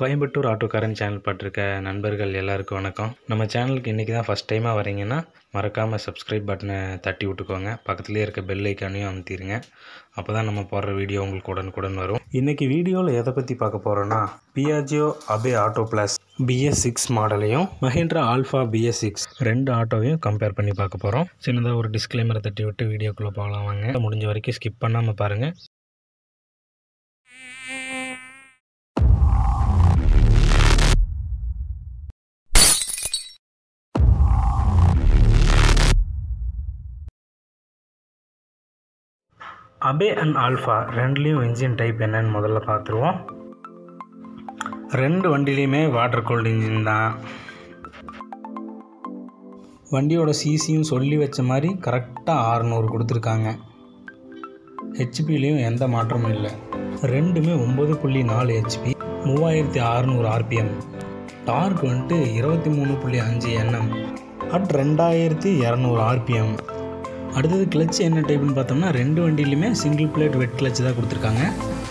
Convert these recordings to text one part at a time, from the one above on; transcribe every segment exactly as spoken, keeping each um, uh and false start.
கோயம்புத்தூர் ஆட்டோக்காரன் சேனல் பார்த்துருக்க நண்பர்கள் எல்லாருக்கும் வணக்கம். நம்ம சேனலுக்கு இன்றைக்கி தான் ஃபஸ்ட் டைமாக வரீங்கன்னா மறக்காமல் சப்ஸ்கிரைப் பட்டனை தட்டி விட்டுக்கோங்க. பக்கத்துலேயே இருக்க பெல் ஐக்கானையும் அமுத்திடுங்க. அப்போ தான் நம்ம போடுற வீடியோ உங்களுக்கு உடனுக்குடன் வரும். இன்றைக்கி வீடியோவில் எதை பற்றி பார்க்க போகிறோன்னா Piaggio Ape auto plus BS six மாடலையும் மஹிந்திரா ஆல்ஃபா பிஎஸ் சிக்ஸ் ரெண்டு ஆட்டோவையும் கம்பேர் பண்ணி பார்க்க போகிறோம். சின்னதாக ஒரு டிஸ்க்ளைமரை தட்டி விட்டு வீடியோக்குள்ளே போகலாம் வாங்க. முடிஞ்ச வரைக்கும் ஸ்கிப் பண்ணாமல் பாருங்கள். அபே அண்ட் ஆல்ஃபா ரெண்டுலேயும் இன்ஜின் டைப் என்னன்னு முதல்ல பார்த்துருவோம். ரெண்டு வண்டிலையுமே வாட்டர் கூல்டு இன்ஜின் தான். வண்டியோட சிசியும் சொல்லி வச்ச மாதிரி கரெக்டாக ஆறுநூறு கொடுத்துருக்காங்க. ஹெச்பிலையும் எந்த மாற்றமும் இல்லை. ரெண்டுமே ஒம்பது புள்ளி நாலு ஹெச்பி, மூவாயிரத்தி அறநூறு ஆர்பிஎம். டார்க் வந்துட்டு இருபத்தி மூணு புள்ளி அஞ்சு என்எம் அட் ரெண்டாயிரத்தி இரநூறு ஆர்பிஎம். அடுத்தது கிளச் என்ன டைப்னு பார்த்தோம்னா ரெண்டு வண்டியிலையுமே சிங்கிள் பிளேட் வெட் கிளச் தான் கொடுத்துருக்காங்க.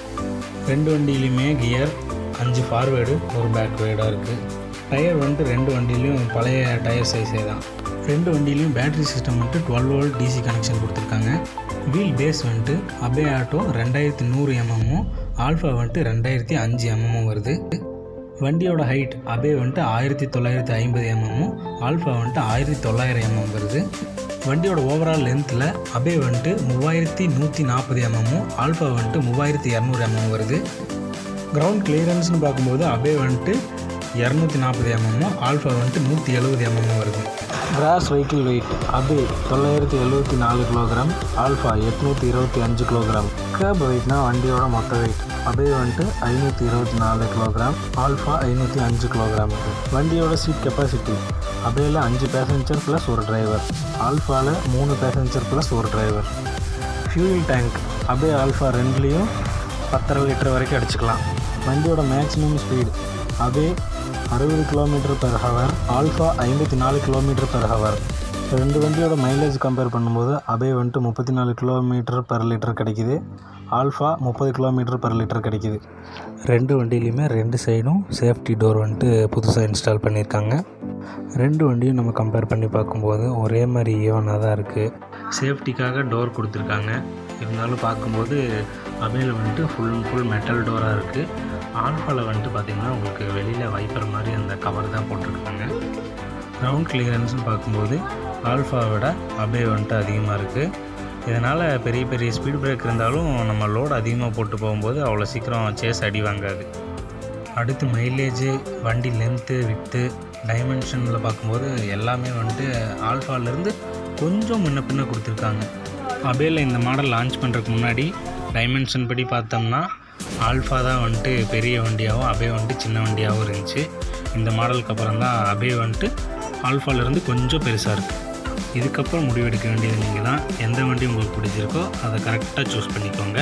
ரெண்டு வண்டியிலையுமே கியர் அஞ்சு ஃபார்வேர்டு ஒரு பேக்வேர்டாக இருக்குது. டயர் வந்துட்டு ரெண்டு வண்டியிலையும் பழைய டயர் சைஸே தான். ரெண்டு வண்டியிலையும் பேட்டரி சிஸ்டம் வந்துட்டு டுவெல் வோல்ட் டிசி கனெக்ஷன் கொடுத்துருக்காங்க. வீல் பேஸ் வந்துட்டு அபே ஆட்டோ ரெண்டாயிரத்தி நூறு எம்எம்மும் ஆல்ஃபா வந்துட்டு ரெண்டாயிரத்தி அஞ்சு எம்எம்மும் வருது. வண்டியோட ஹைட் அபே வந்துட்டு ஆயிரத்தி தொள்ளாயிரத்தி ஐம்பது எம்எம்மும் ஆல்ஃபா வந்துட்டு ஆயிரத்தி தொள்ளாயிரம் எம்எம் வருது. வண்டியோட ஓவரால் லென்த்தில் அபே வந்துட்டு மூவாயிரத்தி நூற்றி நாற்பது எம்எம்மும் ஆல்ஃபா வந்துட்டு மூவாயிரத்தி இரநூறு எம்எம் வருது. கிரவுண்ட் கிளியரன்ஸ்னு பார்க்கும்போது அபே வந்துட்டு இரநூத்தி நாற்பது எம்எம்மும் ஆல்ஃபா வந்துட்டு நூற்றி எழுபது எம்எம்மும் வருது. கிராஸ் வெஹிக்கிள் வெயிட் அபே தொள்ளாயிரத்தி எழுபத்தி நாலு கிலோகிராம், ஆல்ஃபா எட்நூற்றி இருபத்தி அஞ்சு கிலோகிராம். கேப் வெயிட்னா வண்டியோட மொத்த வெயிட் அபே வந்துட்டு ஐநூற்றி இருபத்தி நாலு கிலோகிராம், ஆல்ஃபா ஐநூற்றி அஞ்சு கிலோகிராம். வண்டியோட சீட் கெப்பாசிட்டி அபேல அஞ்சு பேசஞ்சர் ப்ளஸ் ஒரு டிரைவர், ஆல்ஃபாவில் மூணு பேசஞ்சர் ப்ளஸ் ஒரு driver. Fuel tank Ape Alfa ரெண்டுலேயும் பத்தரை லிட்டர் வரைக்கும் அடிச்சுக்கலாம். வண்டியோட மேக்ஸிமம் ஸ்பீடு அபே அறுபது கிலோமீட்டர் பெர் ஹவர், ஆல்ஃபா ஐம்பத்தி நாலு கிலோமீட்டர் பெர் ஹவர். ரெண்டு வண்டியோட மைலேஜ் கம்பேர் பண்ணும்போது அபே வந்துட்டு முப்பத்தி நாலு கிலோமீட்டர் பெர் லிட்டர் கிடைக்கிது, ஆல்ஃபா முப்பது கிலோமீட்டர் பெர் லிட்டர் கிடைக்கிது. ரெண்டு வண்டியிலையுமே ரெண்டு சைடும் சேஃப்டி டோர் வந்துட்டு புதுசாக இன்ஸ்டால் பண்ணியிருக்காங்க. ரெண்டு வண்டியும் நம்ம கம்பேர் பண்ணி பார்க்கும்போது ஒரே மாதிரி ஈவனாக தான் இருக்குது. சேஃப்டிக்காக டோர் கொடுத்துருக்காங்க. இருந்தாலும் பார்க்கும்போது அபேல வந்துட்டு ஃபுல் அண்ட் ஃபுல் மெட்டல் டோராக இருக்குது. ஆல்ஃபாவில் வந்துட்டு பார்த்திங்கன்னா உங்களுக்கு வெளியில் வைப்பர் மாதிரி அந்த கவர் தான் போட்டிருக்காங்க. கிரவுண்ட் கிளியரன்ஸ்னு பார்க்கும்போது ஆல்ஃபாவை விட அபே வந்துட்டு அதிகமாக இருக்குது. இதனால் பெரிய பெரிய ஸ்பீட் பிரேக் இருந்தாலும் நம்ம லோடு அதிகமாக போட்டு போகும்போது அவ்வளோ சீக்கிரம் சேஸ் அடி வாங்காது. அடுத்து மைலேஜு, வண்டி லென்த்து, வித்து, டைமென்ஷனில் பார்க்கும்போது எல்லாமே வந்துட்டு ஆல்ஃபாவிலேருந்து கொஞ்சம் முன்ன பின்ன கொடுத்துருக்காங்க. அபேல இந்த மாடல் லான்ச் பண்ணுறதுக்கு முன்னாடி டைமென்ஷன் படி பார்த்தோம்னா ஆல்ஃபா தான் வந்துட்டு பெரிய வண்டியாகவும் அபே வந்துட்டு சின்ன வண்டியாகவும் இருந்துச்சு. இந்த மாடலுக்கு அப்புறம் தான் அபே வந்துட்டு ஆல்ஃபாவிலேருந்து கொஞ்சம் பெருசாக இருக்குது. இதுக்கப்புறம் முடிவெடுக்க வேண்டியது நீங்கள் தான். எந்த வண்டி உங்களுக்கு பிடிச்சிருக்கோ அதை கரெக்டாக சூஸ் பண்ணிக்கோங்க.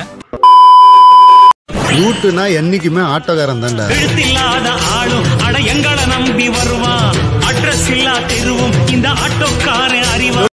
ரூட்டுனா என்னைக்குமே ஆட்டோக்காரன் தான்டா. எழுத்தில்லாத ஆளும் அட எங்களை நம்பி வருவான். அட்ரஸ் இல்லா தெருவும் இந்த ஆட்டோக்காரன் அறிவா.